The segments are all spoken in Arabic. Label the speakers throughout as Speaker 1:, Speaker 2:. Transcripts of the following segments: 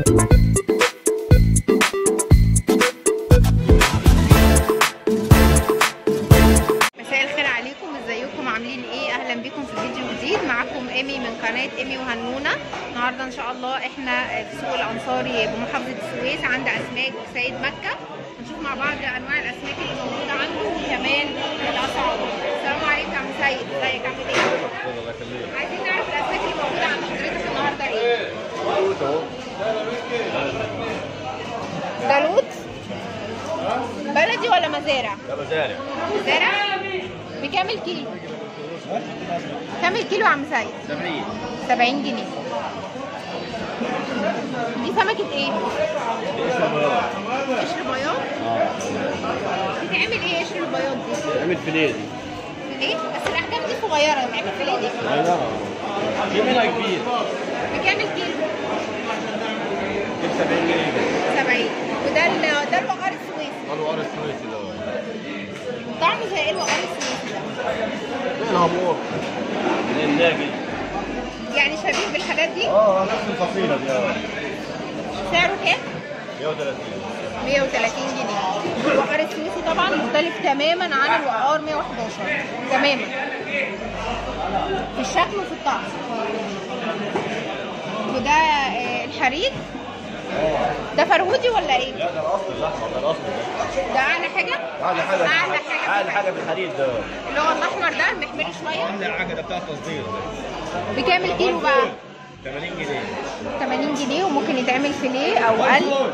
Speaker 1: إيمي وهنونة. النهارده ان شاء الله احنا في سوق الانصاري بمحافظه السويس عند اسماك سيد مكه. هنشوف مع بعض انواع الاسماك اللي موجوده عنده وكمان الاسعار. السلام عليكم يا عم سيد، ازيك عامل ايه؟ عايزين نعرف الاسماك اللي موجوده عند حضرتك النهارده ايه؟ ده لوت بلدي ولا مزارع؟
Speaker 2: لا مزارع.
Speaker 1: مزارع؟ بكام الكيلو؟ كام الكيلو يا عم سيد؟
Speaker 2: 70.
Speaker 1: 70 جنيه. دي سمكة ايه؟
Speaker 2: قشر بياض.
Speaker 1: قشر بياض؟ بتعمل ايه قشر البياض دي؟
Speaker 2: بتعمل فيليه دي.
Speaker 1: فيليه؟ بس الأحجام دي صغيرة، بتعمل فيليه دي؟
Speaker 2: صغيرة. في منها كبير.
Speaker 1: بكام الكيلو؟
Speaker 2: ب 70 جنيه.
Speaker 1: 70. وده الوقار السويسي.
Speaker 2: ده الوقار السويسي ده.
Speaker 1: طعمه زي ايه الوقار السويسي ده؟
Speaker 2: زي الهامور. زي الناجي.
Speaker 1: يعني شبيه بالحاجات دي؟
Speaker 2: نفس الفصيلة دي.
Speaker 1: سعره كام؟
Speaker 2: 130.
Speaker 1: 130 جنيه. الوقار السويسي طبعا مختلف تماما عن الوقار 111 تماما في الشكل وفي الطعم. وده الحريق. ده فرهودي ولا ايه؟
Speaker 2: لا ده الاصل الاحمر، ده الاصل
Speaker 1: ده اعلى حاجه؟
Speaker 2: اعلى حاجه في الحديد ده
Speaker 1: اللي هو الاحمر ده المحمر شويه.
Speaker 2: اعلى حاجه ده بتاع التصدير.
Speaker 1: بكام الكيلو بقى؟
Speaker 2: 80 جنيه.
Speaker 1: 80 جنيه وممكن يتعمل فيليه او قلب.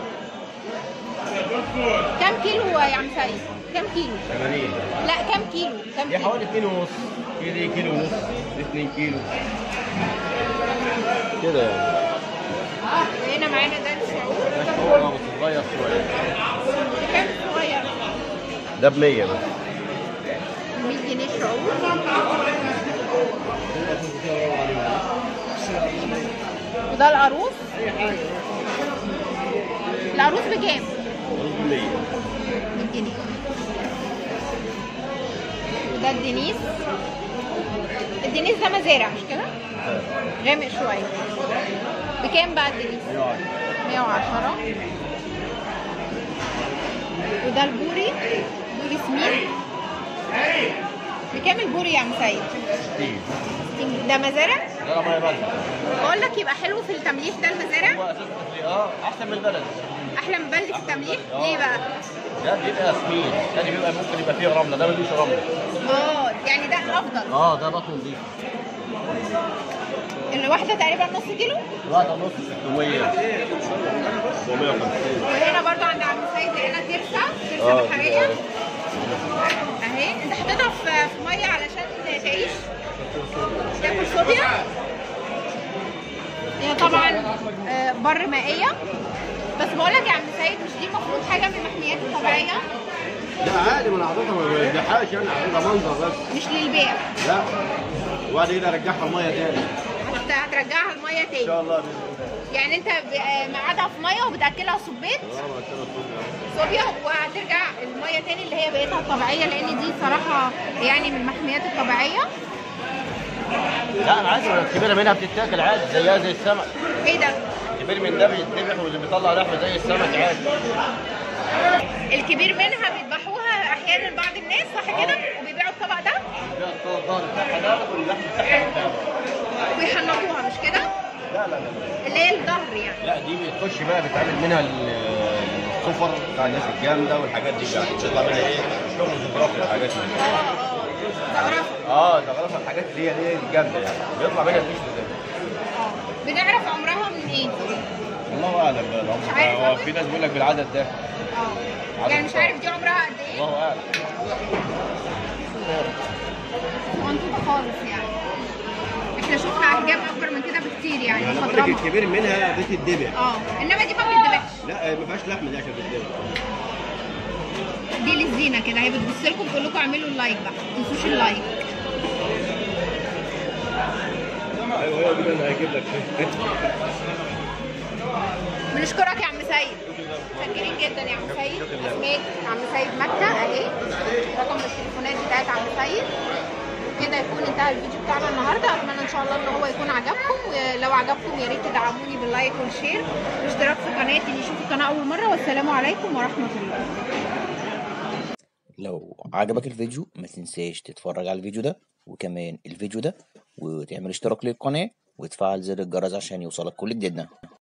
Speaker 1: كام كيلو يا عم سيد؟ كام كيلو؟
Speaker 2: 80.
Speaker 1: لا كام كيلو؟ كام
Speaker 2: دي
Speaker 1: كيلو؟
Speaker 2: حوالي 2 ونص. دي كيلو ونص، دي 2 كيلو كده يعني.
Speaker 1: هنا معانا ده الشعور.
Speaker 2: ده الشعور بس صغير شويه.
Speaker 1: كام صغير؟
Speaker 2: ده ب 100 بس.
Speaker 1: 100 جنيه شعور. وده القاروص. القاروص بكام؟
Speaker 2: القاروص ب 100.
Speaker 1: 100 جنيه. وده الدنيس. الدنيس ده مزارع مش كده؟ غامق شويه. بكام بقى الدنيس؟ 110. وده البوري. بوري سمين. بكام البوري يا عم سيد؟ 60. ده مزارع؟
Speaker 2: لا ميه بلد.
Speaker 1: بقول لك يبقى حلو في التمليح ده المزارع؟
Speaker 2: هو اساسا احسن من البلد.
Speaker 1: احلى من بلدي في التمليح؟ ليه بقى؟
Speaker 2: ده بيبقى سمين، ده بيبقى ممكن يبقى فيه رمله، ده ملوش رمله.
Speaker 1: يعني ده افضل.
Speaker 2: ده بطنه نضيف.
Speaker 1: الواحده تقريبا نص كيلو؟
Speaker 2: الواحده نص 600. 450.
Speaker 1: وهنا برضو عند عم سيد هنا ترسه بحريه اهي. انت حطيتها في ميه علشان تعيش تاكل صوبيا. هي طبعا بر مائيه. بس بقول لك يا عم سيد مش دي المفروض حاجه من المحميات الطبيعيه؟
Speaker 2: لا عادي، ما انا حاططها ما بيرجعهاش، يعني حاططها منظر بس
Speaker 1: مش للبيع.
Speaker 2: لا. وبعد كده ارجعها الميه تاني.
Speaker 1: هترجعها الميه تاني
Speaker 2: ان شاء الله.
Speaker 1: يعني انت مقعدها في ميه وبتاكلها صبيت صوبيا وهترجع الميه تاني اللي هي بقيتها الطبيعيه، لان دي صراحه يعني من المحميات الطبيعيه.
Speaker 2: لا انا عايز الكبيره منها بتتاكل عادي زيها زي السمك.
Speaker 1: ايه ده؟
Speaker 2: الكبير من ده بيتذبح واللي بيطلع لحمه زي السمك عادي.
Speaker 1: الكبير منها بيذبحوها احيانا بعض الناس صح كده؟ وبيبيعوا الطبق ده؟
Speaker 2: بيبيعوا الظهر بتاعها ده واللحم بتاعها
Speaker 1: ويحنطوها مش كده؟
Speaker 2: لا
Speaker 1: اللي هي الظهر يعني.
Speaker 2: لا دي بتخش بقى بتعمل منها الصفر بتاع الناس الجامده والحاجات دي، يعني بتطلع منها ايه؟ شغل زخرفه الحاجات دي.
Speaker 1: زخرفه.
Speaker 2: زخرفه الحاجات اللي هي الجامده يعني بيطلع منها القشر ده.
Speaker 1: بنعرف عمرها من ايه؟
Speaker 2: الله اعلم بقى العمر. هو في ناس بيقول لك بالعدد ده.
Speaker 1: يعني مش عارف دي عمرها قد ايه؟
Speaker 2: الله اعلم.
Speaker 1: منطوطه خالص يعني. احنا شفنا احجام اكبر من كده بكتير يعني.
Speaker 2: انا بقول لك الكبير منها بتتذبح.
Speaker 1: انما دي ما بتتذبحش.
Speaker 2: لا ما فيهاش لحم دي عشان تتذبح.
Speaker 1: دي للزينه كده، هي بتبص لكم تقول لكم اعملوا اللايك بقى، ما تنسوش اللايك.
Speaker 2: ايوه هو دي اللي هيجيب لك.
Speaker 1: بنشكرك يا عم سيد. متشكرين جدا يا عم سيد. اسماك عم سيد مكه اهي. رقم التليفونات بتاعت عم سيد. كده يكون انتهى الفيديو بتاعنا النهارده. اتمنى ان شاء الله ان هو يكون عجبكم. ولو عجبكم يا ريت تدعموني باللايك والشير والاشتراك في قناتي اللي يشوف القناه اول مره. والسلام عليكم ورحمه الله.
Speaker 3: لو عجبك الفيديو ما تنساش تتفرج على الفيديو ده وكمان الفيديو ده، وتعمل اشتراك للقناة وتفعل زر الجرس عشان يوصلك كل جديدنا.